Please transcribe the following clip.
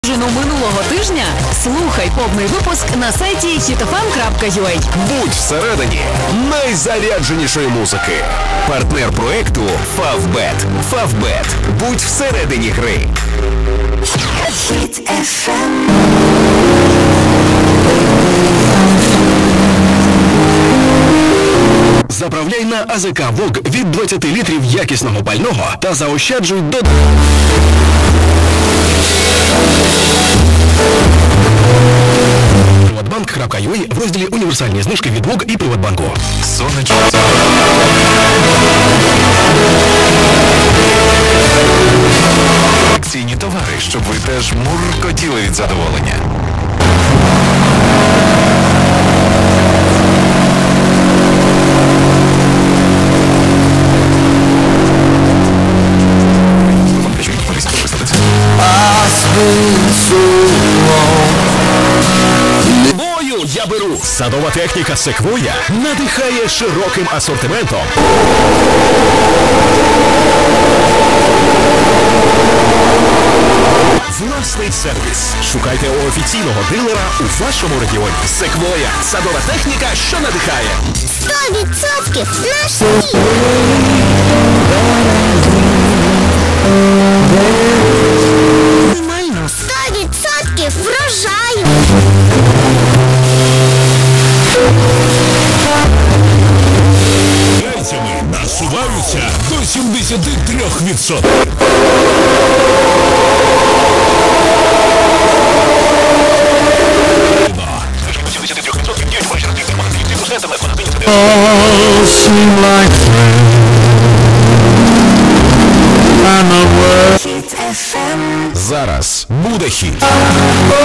Минулого тижня слухай повний випуск на сайті hitfm.ua. Будь всередині найзарядженішої музики. Партнер проекту Favbet. Favbet. Будь всередині гри. Hit FM. Заправляй на АЗК ВОГ від 20 літрів якісного пального та заощаджуй до... Приватбанк.ua в розділі «Універсальні знижки» від ВОГ і Приватбанку. Сонечко. Акційні товари, щоб ви теж муркотіли від задоволення. Бою я беру! Садова техніка Секвоя надихає широким асортиментом. Власний сервіс. Шукайте у офіційного дилера у вашому регіоні. Секвоя. Садова техніка, що надихає. 100% наш стиль. Нормально. 100% врожаю. Яйцями насуваються до 73%. Зараз буде хіт.